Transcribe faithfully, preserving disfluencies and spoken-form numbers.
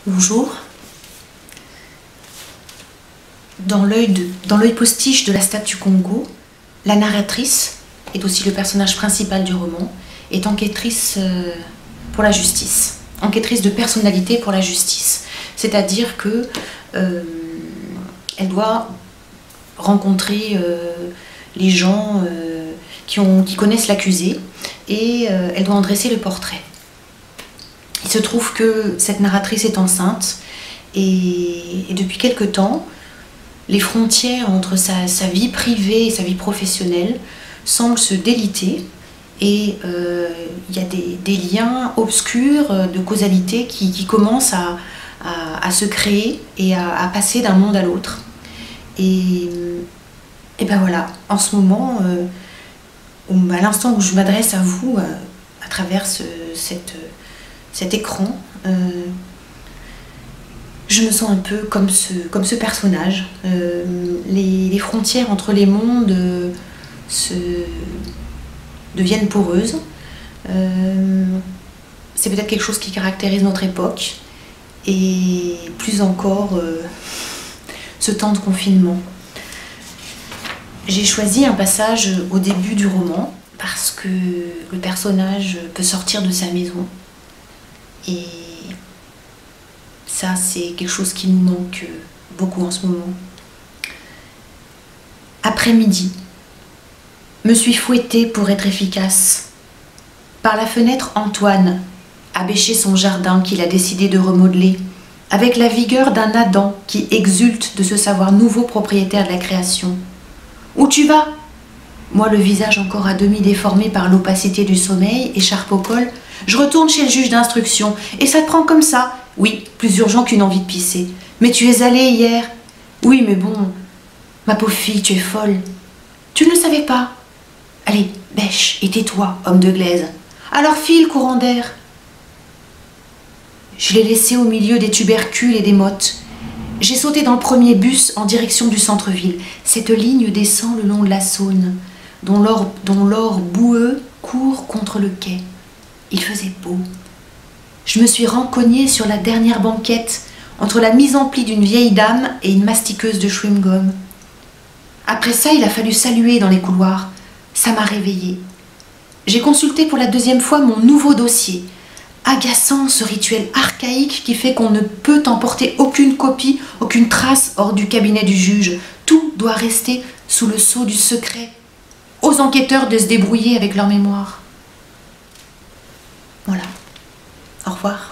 Bonjour. Dans l'œil postiche de la statue Congo, la narratrice, est aussi le personnage principal du roman, est enquêtrice euh, pour la justice, enquêtrice de personnalité pour la justice. C'est-à-dire que euh, elle doit rencontrer euh, les gens euh, qui, ont, qui connaissent l'accusé et euh, elle doit en dresser le portrait. Il se trouve que cette narratrice est enceinte et, et depuis quelque temps, les frontières entre sa, sa vie privée et sa vie professionnelle semblent se déliter et euh, il y a des, des liens obscurs de causalité qui, qui commencent à, à, à se créer et à, à passer d'un monde à l'autre. Et, et ben voilà, en ce moment, euh, à l'instant où je m'adresse à vous, euh, à travers ce, cette, cet écran, euh, je me sens un peu comme ce, comme ce personnage. Euh, les, les frontières entre les mondes euh, se, deviennent poreuses. Euh, c'est peut-être quelque chose qui caractérise notre époque et plus encore euh, ce temps de confinement. J'ai choisi un passage au début du roman parce que le personnage peut sortir de sa maison et ça, c'est quelque chose qui nous manque beaucoup en ce moment. Après-midi, me suis fouettée pour être efficace. Par la fenêtre, Antoine a bêché son jardin qu'il a décidé de remodeler, avec la vigueur d'un Adam qui exulte de se savoir nouveau propriétaire de la création. « Où tu vas ?» Moi, le visage encore à demi déformé par l'opacité du sommeil, écharpe au col, je retourne chez le juge d'instruction. Et ça te prend comme ça? Oui, plus urgent qu'une envie de pisser. Mais tu es allée hier? Oui, mais bon, ma pauvre fille, tu es folle. Tu ne le savais pas? Allez, bêche et tais-toi, homme de glaise. Alors file, courant d'air. Je l'ai laissé au milieu des tubercules et des mottes. J'ai sauté dans le premier bus en direction du centre-ville. Cette ligne descend le long de la Saône, dont l'or, dont l'or boueux court contre le quai. Il faisait beau. Je me suis rencognée sur la dernière banquette, entre la mise en pli d'une vieille dame et une mastiqueuse de chewing-gum. Après ça, il a fallu saluer dans les couloirs. Ça m'a réveillée. J'ai consulté pour la deuxième fois mon nouveau dossier. Agaçant ce rituel archaïque qui fait qu'on ne peut emporter aucune copie, aucune trace hors du cabinet du juge. Tout doit rester sous le sceau du secret. Aux enquêteurs de se débrouiller avec leur mémoire. Voilà. Au revoir.